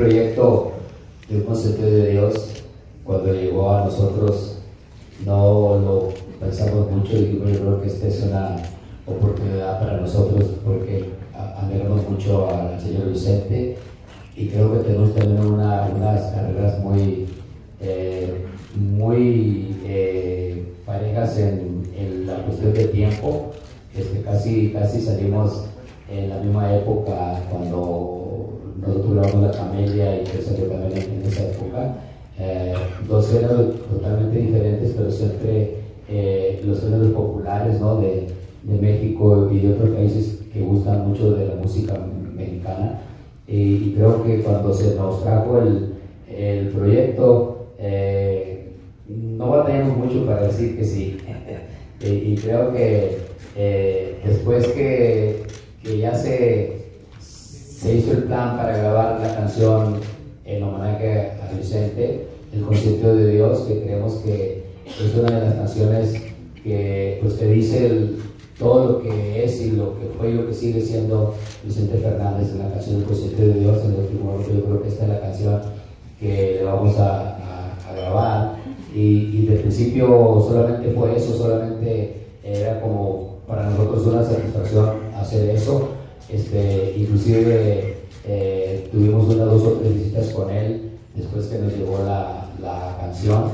proyecto de un concepto de Dios, cuando llegó a nosotros, no lo pensamos mucho y yo creo que esta es una oportunidad para nosotros porque admiramos mucho al señor Vicente y creo que tenemos también unas carreras muy parejas en la cuestión de tiempo. Casi salimos en la misma época cuando nosotros grabamos La Camelia y que salió también en esa época. Dos géneros totalmente diferentes, pero siempre los géneros populares, ¿no? de México y de otros países que gustan mucho de la música mexicana. Y creo que cuando se nos trajo el proyecto, no batallamos mucho para decir que sí. Y creo que después que ya se hizo el plan para grabar la canción en homenaje a Vicente, El Concierto de Dios, que creemos que es una de las canciones que pues te dice todo lo que es y lo que fue y lo que sigue siendo Vicente Fernández en la canción El Concierto de Dios. En el último momento yo creo que esta es la canción que le vamos a grabar y de principio solamente fue eso, solamente era como para nosotros una satisfacción hacer eso. Inclusive tuvimos unas 2 o 3 visitas con él después que nos llegó la canción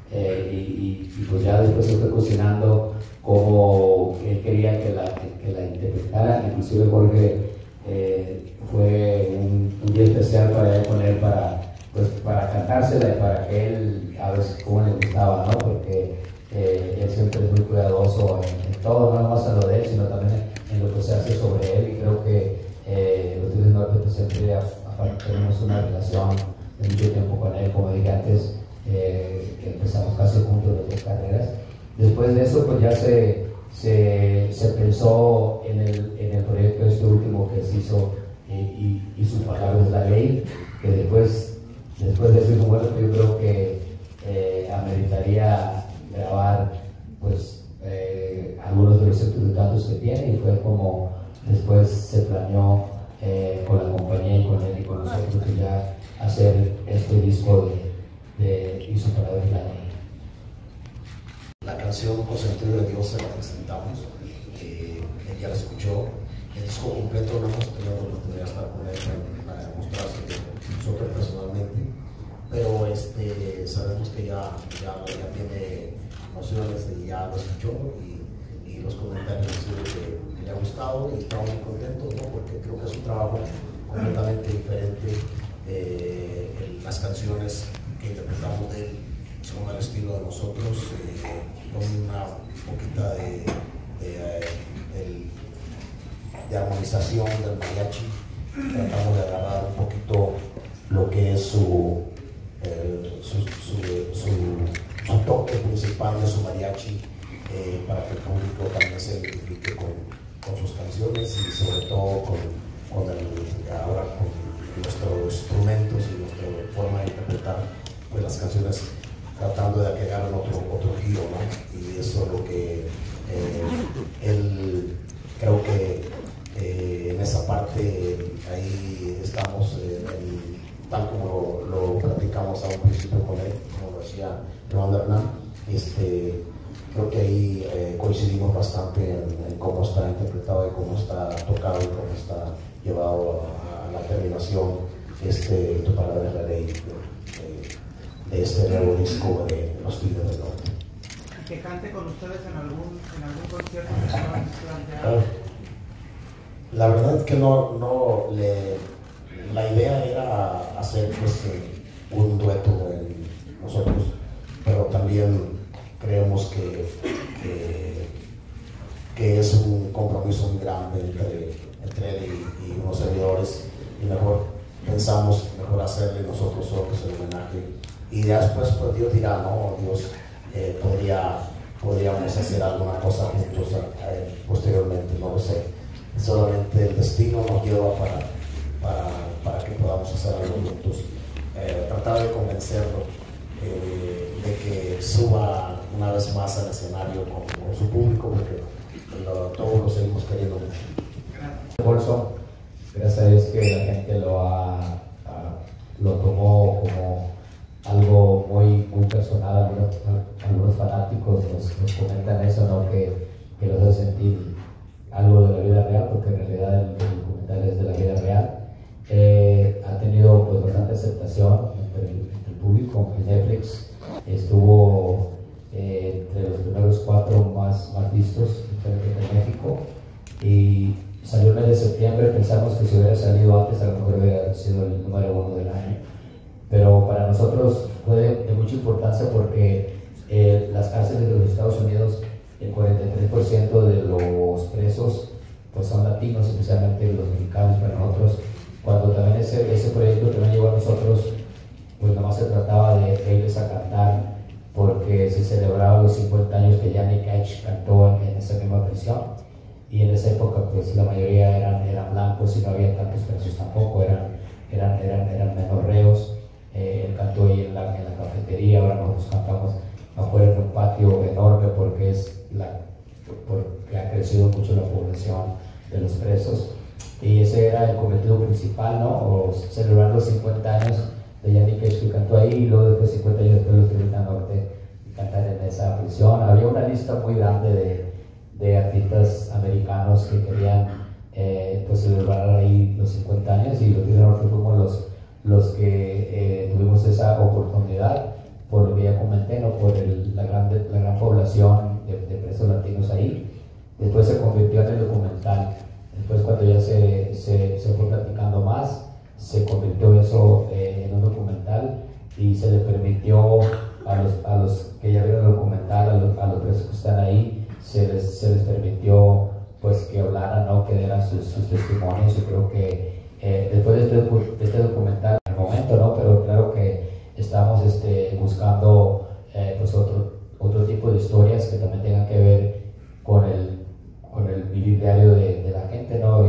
y pues ya después se fue cocinando como él quería que la interpretara. Inclusive Jorge fue un día especial para él, con él para cantársela y para que él a ver cómo le gustaba, ¿no? Porque él siempre es muy cuidadoso en todo, no más en lo de él, sino también en lo que se hace sobre él. Y creo que los Tigres del Norte pues siempre aparte tenemos una relación de mucho tiempo con él, como dije antes, que empezamos casi juntos las 2 carreras. Después de eso pues ya se pensó en el proyecto este último que se hizo y su palabra es la ley, que después de ese número yo creo que ameritaría grabar pues algunos de los centros cantos que tiene, y fue como después se planeó con la compañía y con él y con nosotros que ya hacer este disco de Y su palabra es la ley. La canción Consentido de Dios se la presentamos, él ya la escuchó. El disco completo no hemos tenido la oportunidad de estar con él para mostrarse nosotros personalmente, pero sabemos que ya tiene nociones de ya lo escuchó y los comentarios que le ha gustado, y estamos muy contentos, ¿no? Porque creo que es un trabajo completamente diferente. Las canciones que interpretamos de él son al estilo de nosotros, con una poquita de armonización del mariachi. Tratamos de agarrar un poquito lo que es su toque principal de su mariachi, para que el público también se identifique con sus canciones y sobre todo con nuestros instrumentos y nuestra forma de interpretar pues las canciones, tratando de agregar otro giro, ¿no? Y eso es lo que él creo que en esa parte ahí estamos, tal como lo platicamos a un principio con él, como lo decía Joan Hernán, creo que ahí coincidimos bastante en cómo está interpretado y cómo está tocado y cómo está llevado a la terminación Tu palabra es la ley de este nuevo disco de Los Tigres del Norte. Que cante con ustedes en algún concierto que se van a plantear. La verdad es que la idea era hacer pues, un dueto nosotros, pero también creemos que es un compromiso muy grande entre él y unos servidores, y pensamos mejor hacerle nosotros solos el homenaje, y ya después pues Dios dirá, ¿no? Dios podríamos hacer alguna cosa juntos posteriormente, no lo sé. Solamente el destino nos lleva para que podamos hacer algo juntos. Tratar de convencerlo de que suba una vez más al escenario con su público, porque todos lo seguimos queriendo mucho. Bolso, gracias a Dios que la gente lo lo tomó como algo muy, muy personal. Algunos fanáticos nos comentan eso, ¿no? Que los hace sentir algo de la vida real, porque en realidad el documental es de la vida real. Ha tenido pues bastante aceptación entre el público. En Netflix estuvo entre los primeros 4 más vistos en México, y salió el mes de septiembre. Pensamos que si hubiera salido antes a lo mejor hubiera sido el número 1 del año, pero para nosotros fue de mucha importancia porque las cárceles de los Estados Unidos, el 43% de los presos pues son latinos, especialmente los mexicanos. Para nosotros, cuando también ese proyecto también llegó a nosotros, pues nomás se trataba de irles a cantar, porque se celebraban los 50 años que Johnny Cash cantó en esa misma prisión, y en esa época pues la mayoría eran blancos y no había tantos presos tampoco, eran menos reos. Él cantó ahí en la cafetería. Ahora nosotros cantamos afuera en un patio enorme porque ha crecido mucho la población de los presos, y ese era el cometido principal, ¿no? O celebrar los 50 años de Johnny Cash, que cantó ahí, y luego después 50 años después los Tigres Norte cantar en esa prisión. Había una lista muy grande de artistas americanos que querían pues celebrar ahí los 50 años, y los Tigres Norte fuimos los que tuvimos esa oportunidad, por lo que ya comenté, ¿no? Por la gran población de presos latinos ahí. Después se convirtió en el documental. Después, cuando ya se fue platicando más, se convirtió eso en un documental, y se le permitió a los que ya vieron el documental, a los presos que están ahí, se les permitió pues que hablaran, ¿no? Que dieran sus testimonios. Yo creo que después de este documental, en el momento, ¿no? Pero claro que estamos buscando pues otro tipo de historias que también tengan que ver con el vivir diario de la gente, ¿no?